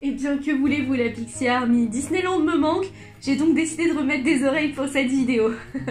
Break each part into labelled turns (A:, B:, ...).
A: Et bien que voulez-vous la Pixie Army, Disneyland me manque, j'ai donc décidé de remettre des oreilles pour cette vidéo.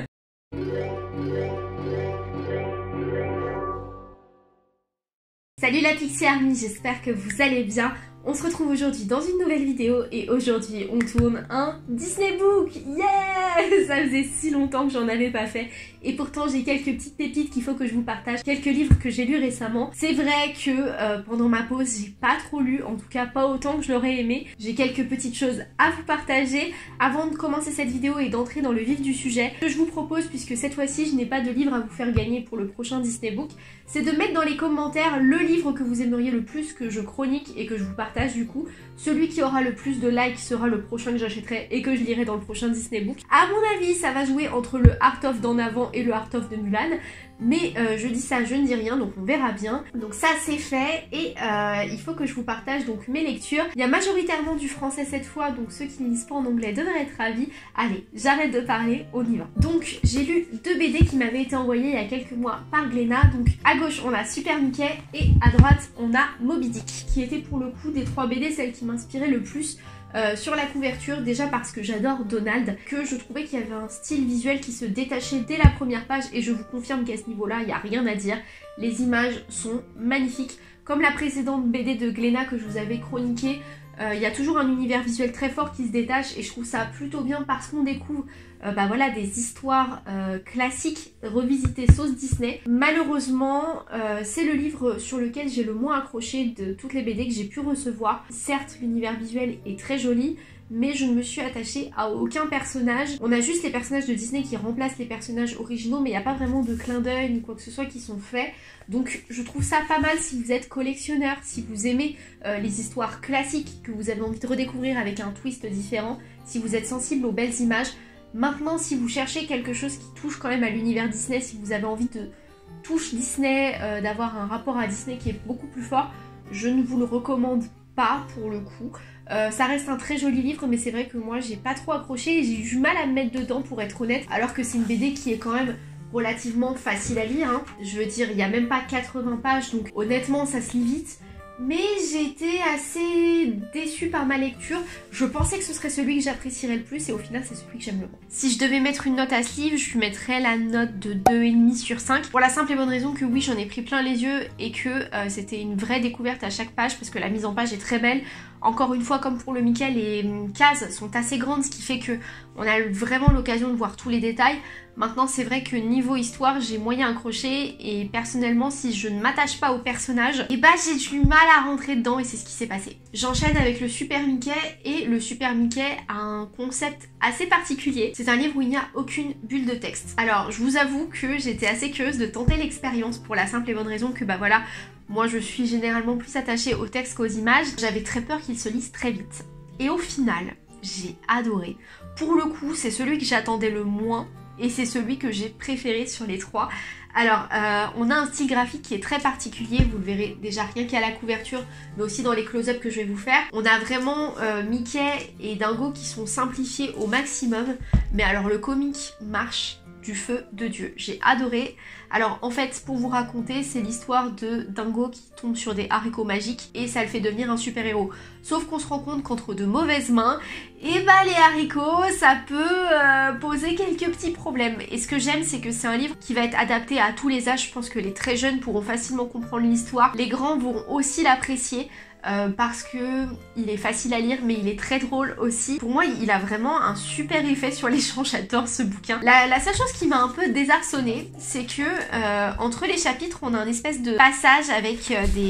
A: Salut la Pixie Army, j'espère que vous allez bien. On se retrouve aujourd'hui dans une nouvelle vidéo et aujourd'hui on tourne un Disney Book. Yeah! Ça faisait si longtemps que j'en avais pas fait et pourtant j'ai quelques petites pépites qu'il faut que je vous partage, quelques livres que j'ai lus récemment. C'est vrai que pendant ma pause j'ai pas trop lu, en tout cas pas autant que je l'aurais aimé. J'ai quelques petites choses à vous partager. Avant de commencer cette vidéo et d'entrer dans le vif du sujet, ce que je vous propose, puisque cette fois-ci je n'ai pas de livre à vous faire gagner pour le prochain Disney Book, c'est de mettre dans les commentaires le livre que vous aimeriez le plus que je chronique et que je vous partage du coup. Celui qui aura le plus de likes sera le prochain que j'achèterai et que je lirai dans le prochain Disney Book. À mon avis, ça va jouer entre le Art of d'en avant et le Art of de Mulan. Mais je dis ça, je ne dis rien, donc on verra bien. Donc ça c'est fait et il faut que je vous partage donc mes lectures. Il y a majoritairement du français cette fois, donc ceux qui ne lisent pas en anglais devraient être ravis. Allez, j'arrête de parler, on y va. Donc j'ai lu 2 BD qui m'avaient été envoyés il y a quelques mois par Glénat. Donc à gauche on a Super Mickey et à droite on a Moby Dick, qui était pour le coup des 3 BD celle qui m'inspirait le plus. Sur la couverture, déjà parce que j'adore Donald, que je trouvais qu'il y avait un style visuel qui se détachait dès la première page et je vous confirme qu'à ce niveau-là, il n'y a rien à dire. Les images sont magnifiques. Comme la précédente BD de Glénat que je vous avais chroniquée, il y a toujours un univers visuel très fort qui se détache et je trouve ça plutôt bien parce qu'on découvre voilà, des histoires classiques revisitées sauce Disney. Malheureusement, c'est le livre sur lequel j'ai le moins accroché de toutes les BD que j'ai pu recevoir. Certes, l'univers visuel est très joli, mais je ne me suis attachée à aucun personnage. On a juste les personnages de Disney qui remplacent les personnages originaux, mais il n'y a pas vraiment de clin d'œil ni quoi que ce soit qui sont faits. Donc je trouve ça pas mal si vous êtes collectionneur, si vous aimez les histoires classiques, que vous avez envie de redécouvrir avec un twist différent, si vous êtes sensible aux belles images. Maintenant, si vous cherchez quelque chose qui touche quand même à l'univers Disney, si vous avez envie de touche Disney, d'avoir un rapport à Disney qui est beaucoup plus fort, je ne vous le recommande pas pour le coup. Ça reste un très joli livre, mais c'est vrai que moi j'ai pas trop accroché et j'ai eu du mal à me mettre dedans pour être honnête, alors que c'est une BD qui est quand même relativement facile à lire, hein. Je veux dire, il n'y a même pas 80 pages, donc honnêtement ça se lit vite. Mais j'ai été assez déçue par ma lecture. Je pensais que ce serait celui que j'apprécierais le plus et au final c'est celui que j'aime le moins. Si je devais mettre une note à ce livre, je lui mettrais la note de 2,5 sur 5. Pour la simple et bonne raison que oui, j'en ai pris plein les yeux et que c'était une vraie découverte à chaque page parce que la mise en page est très belle. Encore une fois, comme pour le Mickey, les cases sont assez grandes, ce qui fait que on a vraiment l'occasion de voir tous les détails. Maintenant, c'est vrai que niveau histoire, j'ai moyen accroché et personnellement, si je ne m'attache pas au personnage, et bah j'ai du mal à rentrer dedans et c'est ce qui s'est passé. J'enchaîne avec le Super Mickey et le Super Mickey a un concept assez particulier. C'est un livre où il n'y a aucune bulle de texte. Alors, je vous avoue que j'étais assez curieuse de tenter l'expérience pour la simple et bonne raison que bah voilà, moi je suis généralement plus attachée au texte qu'aux images. J'avais très peur qu'il se lise très vite. Et au final, j'ai adoré. Pour le coup, c'est celui que j'attendais le moins et c'est celui que j'ai préféré sur les 3. Alors, on a un style graphique qui est très particulier, vous le verrez déjà rien qu'à la couverture, mais aussi dans les close-up que je vais vous faire. On a vraiment Mickey et Dingo qui sont simplifiés au maximum, mais alors le comique marche du feu de Dieu. J'ai adoré. Alors en fait, pour vous raconter, c'est l'histoire de Dingo qui tombe sur des haricots magiques et ça le fait devenir un super héros. Sauf qu'on se rend compte qu'entre de mauvaises mains, et bah les haricots, ça peut poser quelques petits problèmes. Et ce que j'aime, c'est que c'est un livre qui va être adapté à tous les âges. Je pense que les très jeunes pourront facilement comprendre l'histoire. Les grands vont aussi l'apprécier. Parce que il est facile à lire mais il est très drôle aussi. Pour moi il a vraiment un super effet sur les gens, j'adore ce bouquin. La seule chose qui m'a un peu désarçonnée, c'est que entre les chapitres on a un espèce de passage avec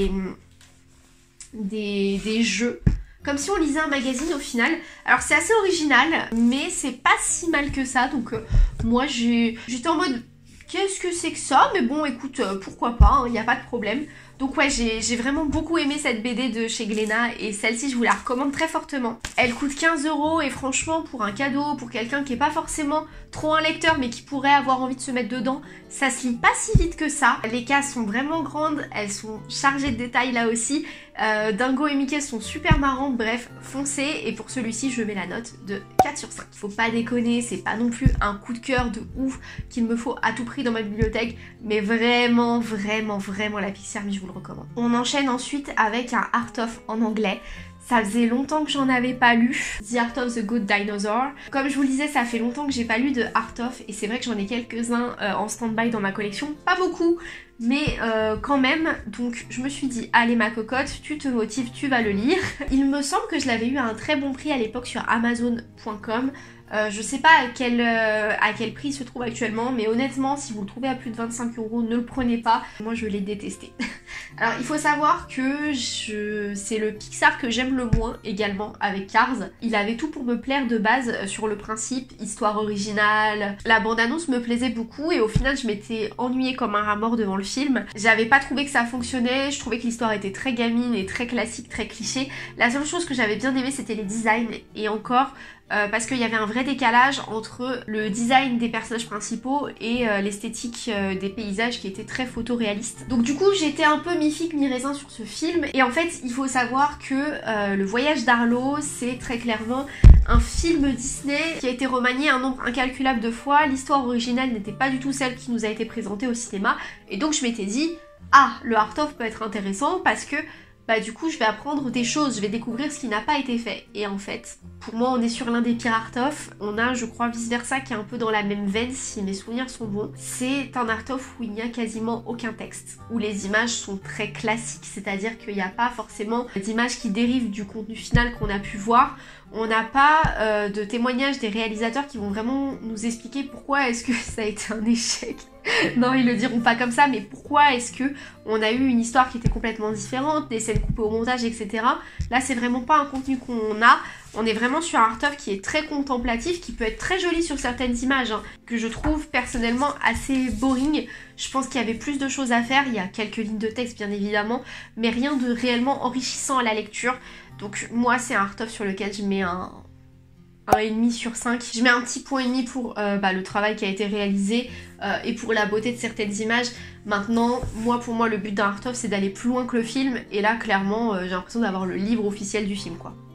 A: des jeux. Comme si on lisait un magazine au final. Alors c'est assez original mais c'est pas si mal que ça. Donc moi j'étais en mode qu'est-ce que c'est que ça? Mais bon écoute pourquoi pas, il n'y a pas de problème. Donc ouais, j'ai vraiment beaucoup aimé cette BD de chez Glénat et celle-ci je vous la recommande très fortement. Elle coûte 15 € et franchement pour un cadeau, pour quelqu'un qui n'est pas forcément trop un lecteur mais qui pourrait avoir envie de se mettre dedans, ça se lit pas si vite que ça. Les cases sont vraiment grandes, elles sont chargées de détails là aussi. Dingo et Mickey sont super marrants, bref, foncez. Et pour celui-ci, je mets la note de 4 sur 5. Faut pas déconner, c'est pas non plus un coup de cœur de ouf qu'il me faut à tout prix dans ma bibliothèque, mais vraiment, vraiment, vraiment la Pixie Army, je vous le recommande. On enchaîne ensuite avec un Art of en anglais. Ça faisait longtemps que j'en avais pas lu. The Art of the Good Dinosaur. Comme je vous le disais, ça fait longtemps que j'ai pas lu de Art of et c'est vrai que j'en ai quelques-uns en stand-by dans ma collection. Pas beaucoup, mais quand même. Donc je me suis dit, allez ma cocotte, tu te motives, tu vas le lire. Il me semble que je l'avais eu à un très bon prix à l'époque sur Amazon.com. Je sais pas à quel prix il se trouve actuellement, mais honnêtement, si vous le trouvez à plus de 25 €, ne le prenez pas. Moi, je l'ai détesté. Alors, il faut savoir que c'est le Pixar que j'aime le moins également avec Cars. Il avait tout pour me plaire de base sur le principe, histoire originale. La bande-annonce me plaisait beaucoup et au final, je m'étais ennuyée comme un rat mort devant le film. J'avais pas trouvé que ça fonctionnait, je trouvais que l'histoire était très gamine et très classique, très cliché. La seule chose que j'avais bien aimé, c'était les designs et encore... parce qu'il y avait un vrai décalage entre le design des personnages principaux et l'esthétique des paysages qui était très photoréaliste. Donc du coup j'étais un peu mi-figue mi-raisin sur ce film et en fait il faut savoir que Le Voyage d'Arlo c'est très clairement un film Disney qui a été remanié un nombre incalculable de fois. L'histoire originale n'était pas du tout celle qui nous a été présentée au cinéma et donc je m'étais dit ah le Art of peut être intéressant parce que bah du coup je vais apprendre des choses, je vais découvrir ce qui n'a pas été fait. Et en fait, pour moi on est sur l'un des pires art of, on a je crois vice versa qui est un peu dans la même veine si mes souvenirs sont bons. C'est un art of où il n'y a quasiment aucun texte, où les images sont très classiques, c'est-à-dire qu'il n'y a pas forcément d'images qui dérivent du contenu final qu'on a pu voir. On n'a pas de témoignages des réalisateurs qui vont vraiment nous expliquer pourquoi est-ce que ça a été un échec. Non, ils le diront pas comme ça, mais pourquoi est-ce que on a eu une histoire qui était complètement différente, des scènes coupées au montage, etc. Là, c'est vraiment pas un contenu qu'on a. On est vraiment sur un art of qui est très contemplatif, qui peut être très joli sur certaines images, hein, que je trouve personnellement assez boring. Je pense qu'il y avait plus de choses à faire, il y a quelques lignes de texte bien évidemment, mais rien de réellement enrichissant à la lecture. Donc moi, c'est un art of sur lequel je mets un 1,5 sur 5. Je mets un petit point et demi pour le travail qui a été réalisé et pour la beauté de certaines images. Maintenant, pour moi, le but d'un art of, c'est d'aller plus loin que le film. Et là, clairement, j'ai l'impression d'avoir le livre officiel du film, quoi.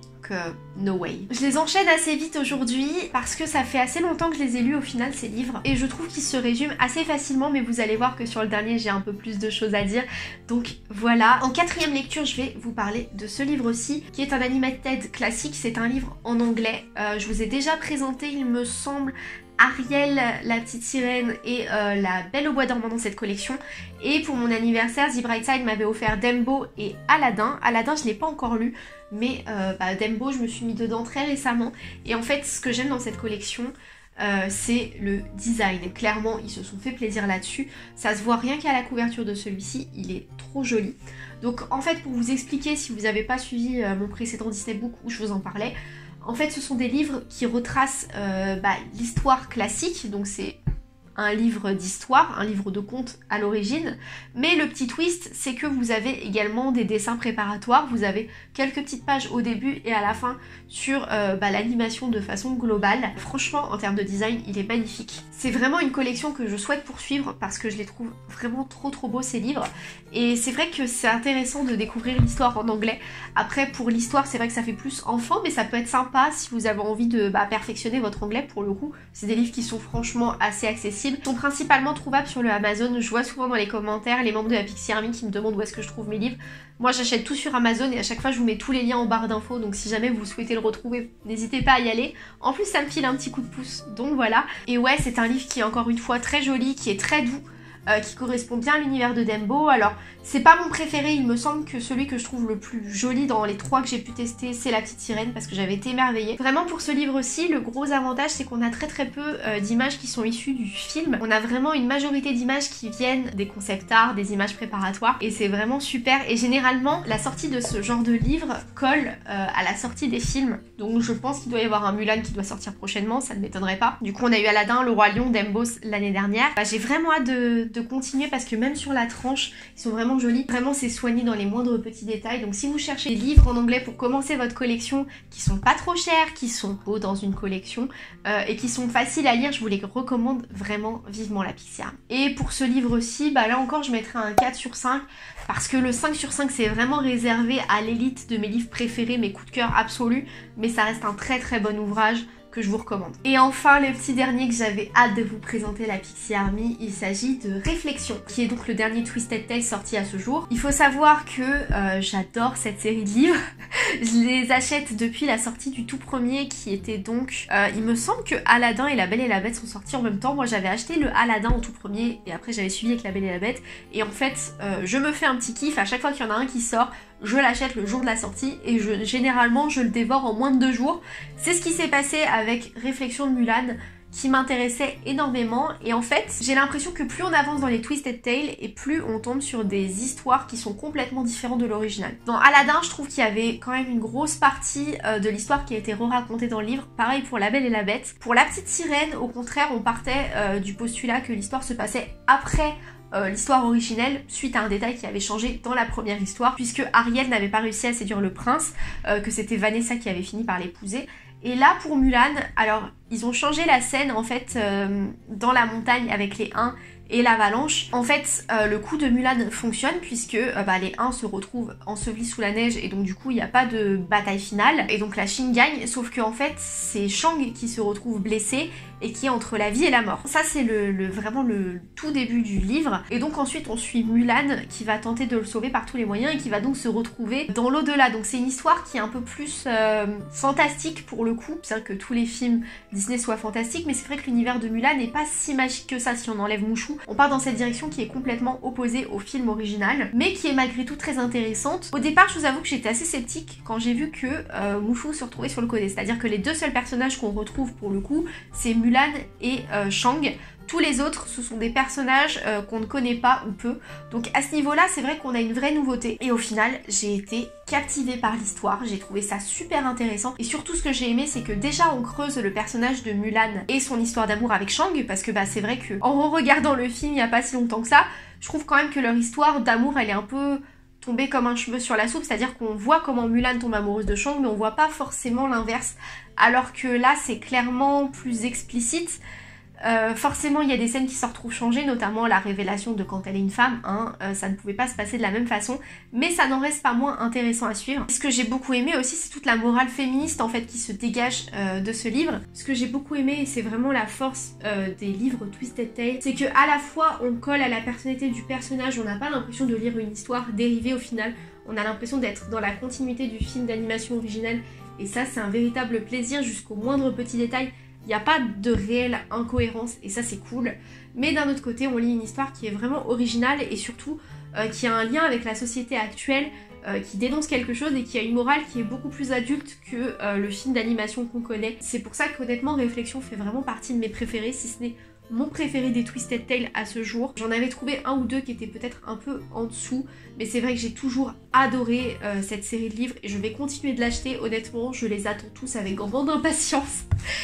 A: No way. Je les enchaîne assez vite aujourd'hui parce que ça fait assez longtemps que je les ai lus au final ces livres et je trouve qu'ils se résument assez facilement mais vous allez voir que sur le dernier j'ai un peu plus de choses à dire donc voilà. En quatrième lecture je vais vous parler de ce livre-ci qui est un animated classique, c'est un livre en anglais. Je vous ai déjà présenté il me semble Ariel, la petite sirène et la Belle au bois dormant dans cette collection. Et pour mon anniversaire, The Bright Side m'avait offert Dumbo et Aladdin. Aladdin, je ne l'ai pas encore lu, mais Dumbo, je me suis mis dedans très récemment. Et en fait, ce que j'aime dans cette collection, c'est le design. Clairement, ils se sont fait plaisir là-dessus. Ça se voit rien qu'à la couverture de celui-ci, il est trop joli. Donc en fait, pour vous expliquer, si vous n'avez pas suivi mon précédent Disney Book où je vous en parlais, en fait, ce sont des livres qui retracent l'histoire classique, donc c'est un livre d'histoire, un livre de contes à l'origine, mais le petit twist, c'est que vous avez également des dessins préparatoires, vous avez quelques petites pages au début et à la fin sur l'animation de façon globale. Franchement, en termes de design, il est magnifique. C'est vraiment une collection que je souhaite poursuivre parce que je les trouve vraiment trop beaux ces livres. Et c'est vrai que c'est intéressant de découvrir l'histoire en anglais. Après, pour l'histoire, c'est vrai que ça fait plus enfant, mais ça peut être sympa si vous avez envie de perfectionner votre anglais. Pour le coup, c'est des livres qui sont franchement assez accessibles. Ils sont principalement trouvables sur le Amazon. Je vois souvent dans les commentaires les membres de la Pixie Army qui me demandent où est-ce que je trouve mes livres. Moi, j'achète tout sur Amazon et à chaque fois, je vous mets tous les liens en barre d'infos. Donc si jamais vous souhaitez le retrouver, n'hésitez pas à y aller. En plus, ça me file un petit coup de pouce. Donc voilà. Et ouais, c'est un livre qui est encore une fois très joli, qui est très doux. Qui correspond bien à l'univers de Dumbo. Alors c'est pas mon préféré, il me semble que celui que je trouve le plus joli dans les 3 que j'ai pu tester c'est la petite sirène parce que j'avais été émerveillée. Vraiment pour ce livre-ci, le gros avantage c'est qu'on a très peu d'images qui sont issues du film. On a vraiment une majorité d'images qui viennent des concept art, des images préparatoires et c'est vraiment super. Et généralement la sortie de ce genre de livre colle à la sortie des films. Donc je pense qu'il doit y avoir un Mulan qui doit sortir prochainement, ça ne m'étonnerait pas. Du coup on a eu Aladdin, Le Roi Lion, Dumbo l'année dernière. J'ai vraiment hâte de continuer parce que même sur la tranche ils sont vraiment jolis, vraiment c'est soigné dans les moindres petits détails. Donc si vous cherchez des livres en anglais pour commencer votre collection qui sont pas trop chers, qui sont beaux dans une collection et qui sont faciles à lire, je vous les recommande vraiment vivement la Pixie Army. Et pour ce livre-ci, là encore je mettrai un 4 sur 5 parce que le 5 sur 5 c'est vraiment réservé à l'élite de mes livres préférés, mes coups de cœur absolus, mais ça reste un très bon ouvrage. que je vous recommande. Et enfin, le petit dernier que j'avais hâte de vous présenter, la Pixie Army, il s'agit de Réflexion, qui est donc le dernier Twisted Tale sorti à ce jour. Il faut savoir que j'adore cette série de livres. Je les achète depuis la sortie du tout premier, qui était donc... il me semble que Aladdin et La Belle et la Bête sont sortis en même temps. Moi j'avais acheté le Aladdin en tout premier, et après j'avais suivi avec La Belle et la Bête. Et en fait, je me fais un petit kiff à chaque fois qu'il y en a un qui sort. Je l'achète le jour de la sortie et généralement je le dévore en moins de 2 jours. C'est ce qui s'est passé avec Réflexion de Mulan, qui m'intéressait énormément, et en fait j'ai l'impression que plus on avance dans les Twisted Tales et plus on tombe sur des histoires qui sont complètement différentes de l'original. Dans Aladdin, je trouve qu'il y avait quand même une grosse partie de l'histoire qui a été re-racontée dans le livre, pareil pour La Belle et la Bête. Pour La Petite Sirène, au contraire, on partait du postulat que l'histoire se passait après l'histoire originelle, suite à un détail qui avait changé dans la première histoire, puisque Ariel n'avait pas réussi à séduire le prince, que c'était Vanessa qui avait fini par l'épouser. Et là pour Mulan, alors ils ont changé la scène en fait dans la montagne avec les Huns et l'avalanche. En fait le coup de Mulan fonctionne puisque les Huns se retrouvent ensevelis sous la neige, et donc du coup il n'y a pas de bataille finale et donc la Chine gagne, sauf que en fait c'est Shang qui se retrouve blessé et qui est entre la vie et la mort. Ça c'est vraiment le tout début du livre, et donc ensuite on suit Mulan qui va tenter de le sauver par tous les moyens et qui va donc se retrouver dans l'au-delà. Donc c'est une histoire qui est un peu plus fantastique pour le coup, bien que tous les films Disney soient fantastiques, mais c'est vrai que l'univers de Mulan n'est pas si magique que ça si on enlève Mushu. On part dans cette direction qui est complètement opposée au film original, mais qui est malgré tout très intéressante. Au départ, je vous avoue que j'étais assez sceptique quand j'ai vu que Mushu se retrouvait sur le côté, c'est-à-dire que les deux seuls personnages qu'on retrouve pour le coup, c'est Mulan et Shang. Tous les autres, ce sont des personnages qu'on ne connaît pas ou peu. Donc à ce niveau-là, c'est vrai qu'on a une vraie nouveauté. Et au final, j'ai été captivée par l'histoire. J'ai trouvé ça super intéressant. Et surtout, ce que j'ai aimé, c'est que déjà, on creuse le personnage de Mulan et son histoire d'amour avec Shang. Parce que c'est vrai que en regardant le film il n'y a pas si longtemps que ça, je trouve quand même que leur histoire d'amour, elle est un peu tombée comme un cheveu sur la soupe. C'est-à-dire qu'on voit comment Mulan tombe amoureuse de Shang, mais on voit pas forcément l'inverse. Alors que là, c'est clairement plus explicite. Forcément il y a des scènes qui se retrouvent changées, notamment la révélation de quand elle est une femme, ça ne pouvait pas se passer de la même façon, mais ça n'en reste pas moins intéressant à suivre. Ce que j'ai beaucoup aimé aussi, c'est toute la morale féministe en fait qui se dégage de ce livre. Ce que j'ai beaucoup aimé, et c'est vraiment la force des livres Twisted Tale, c'est que à la fois on colle à la personnalité du personnage, on n'a pas l'impression de lire une histoire dérivée au final, on a l'impression d'être dans la continuité du film d'animation original, et ça c'est un véritable plaisir jusqu'au moindre petit détail. Il n'y a pas de réelle incohérence et ça c'est cool. Mais d'un autre côté, on lit une histoire qui est vraiment originale et surtout qui a un lien avec la société actuelle, qui dénonce quelque chose et qui a une morale qui est beaucoup plus adulte que le film d'animation qu'on connaît. C'est pour ça qu'honnêtement, Réflexion fait vraiment partie de mes préférés, si ce n'est mon préféré des Twisted Tale à ce jour. J'en avais trouvé un ou deux qui étaient peut-être un peu en dessous, mais c'est vrai que j'ai toujours adoré cette série de livres et je vais continuer de l'acheter. Honnêtement, je les attends tous avec grande impatience.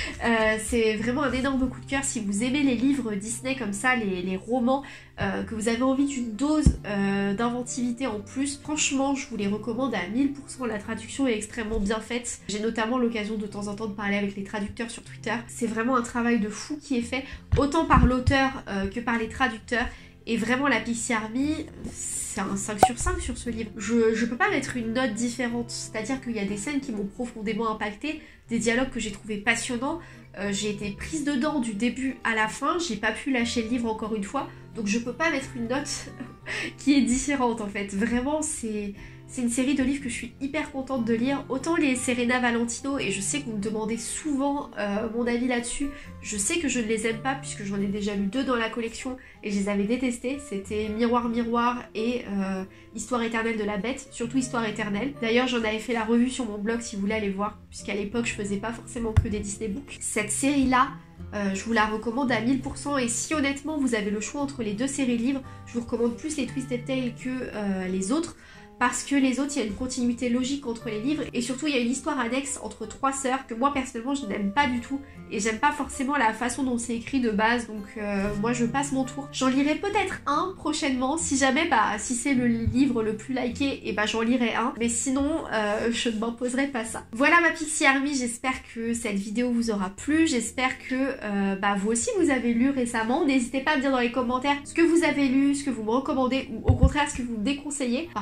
A: C'est vraiment un énorme coup de cœur. Si vous aimez les livres Disney comme ça, les romans, que vous avez envie d'une dose d'inventivité en plus, franchement je vous les recommande à 1000%. La traduction est extrêmement bien faite. J'ai notamment l'occasion de temps en temps de parler avec les traducteurs sur Twitter. C'est vraiment un travail de fou qui est fait, autant par l'auteur que par les traducteurs. Et vraiment la Pixie Army, c'est un 5 sur 5 sur ce livre. Je peux pas mettre une note différente, c'est-à-dire qu'il y a des scènes qui m'ont profondément impactée, des dialogues que j'ai trouvé passionnants, j'ai été prise dedans du début à la fin, j'ai pas pu lâcher le livre encore une fois, donc je peux pas mettre une note qui est différente en fait. Vraiment c'est une série de livres que je suis hyper contente de lire. Autant les Serena Valentino, et je sais que vous me demandez souvent mon avis là-dessus, je sais que je ne les aime pas puisque j'en ai déjà lu 2 dans la collection et je les avais détestés. C'était Miroir Miroir et Histoire éternelle de la bête, surtout Histoire éternelle. D'ailleurs j'en avais fait la revue sur mon blog si vous voulez aller voir, puisqu'à l'époque je faisais pas forcément que des Disney Books. Cette série-là, je vous la recommande à 1000%, et si honnêtement vous avez le choix entre les 2 séries livres, je vous recommande plus les Twisted Tale que les autres. Parce que les autres, il y a une continuité logique entre les livres et surtout il y a une histoire annexe entre 3 sœurs que moi personnellement je n'aime pas du tout et j'aime pas forcément la façon dont c'est écrit de base, donc moi je passe mon tour. J'en lirai peut-être un prochainement si jamais, si c'est le livre le plus liké, et j'en lirai un, mais sinon je ne m'imposerai pas ça. Voilà ma Pixie Army, j'espère que cette vidéo vous aura plu, j'espère que vous aussi vous avez lu récemment. N'hésitez pas à me dire dans les commentaires ce que vous avez lu, ce que vous me recommandez ou au contraire ce que vous me déconseillez, parce que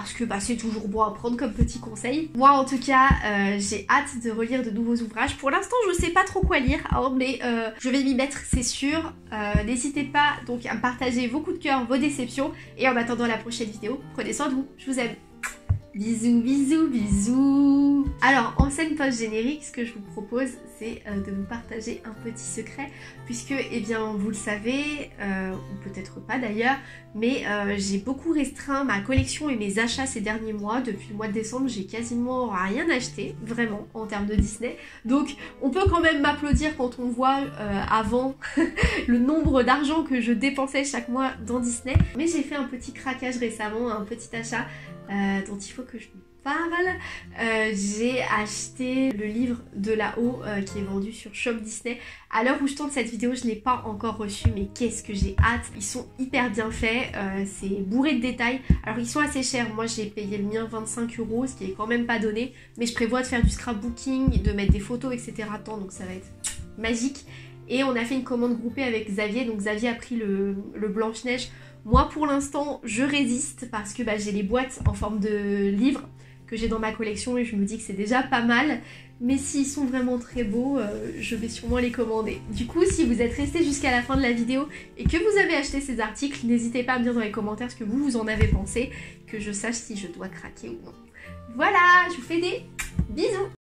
A: c'est toujours bon à prendre comme petit conseil. Moi en tout cas, j'ai hâte de relire de nouveaux ouvrages. Pour l'instant, je sais pas trop quoi lire, hein, mais je vais m'y mettre, c'est sûr. N'hésitez pas donc à me partager vos coups de cœur, vos déceptions. Et en attendant la prochaine vidéo, prenez soin de vous. Je vous aime. Bisous, bisous, bisous. Alors, en scène post-générique, ce que je vous propose, c'est de vous partager un petit secret, puisque, eh bien, vous le savez, ou peut-être pas d'ailleurs, mais j'ai beaucoup restreint ma collection et mes achats ces derniers mois. Depuis le mois de décembre, j'ai quasiment rien acheté, vraiment, en termes de Disney. Donc, on peut quand même m'applaudir quand on voit avant le nombre d'argent que je dépensais chaque mois dans Disney. Mais j'ai fait un petit craquage récemment, un petit achat dont il faut que je vous parle. J'ai acheté le livre de là-haut qui est vendu sur Shop Disney. À l'heure où je tourne cette vidéo, je ne l'ai pas encore reçu, mais qu'est-ce que j'ai hâte. Ils sont hyper bien faits, c'est bourré de détails. Alors ils sont assez chers, moi j'ai payé le mien 25 €, ce qui est quand même pas donné, mais je prévois de faire du scrapbooking, de mettre des photos, etc. donc ça va être magique. Et on a fait une commande groupée avec Xavier, donc Xavier a pris le Blanche-Neige. Moi pour l'instant je résiste parce que j'ai les boîtes en forme de livres que j'ai dans ma collection et je me dis que c'est déjà pas mal, mais s'ils sont vraiment très beaux, je vais sûrement les commander. Du coup, si vous êtes resté jusqu'à la fin de la vidéo et que vous avez acheté ces articles, n'hésitez pas à me dire dans les commentaires ce que vous en avez pensé, que je sache si je dois craquer ou non. Voilà, je vous fais des bisous.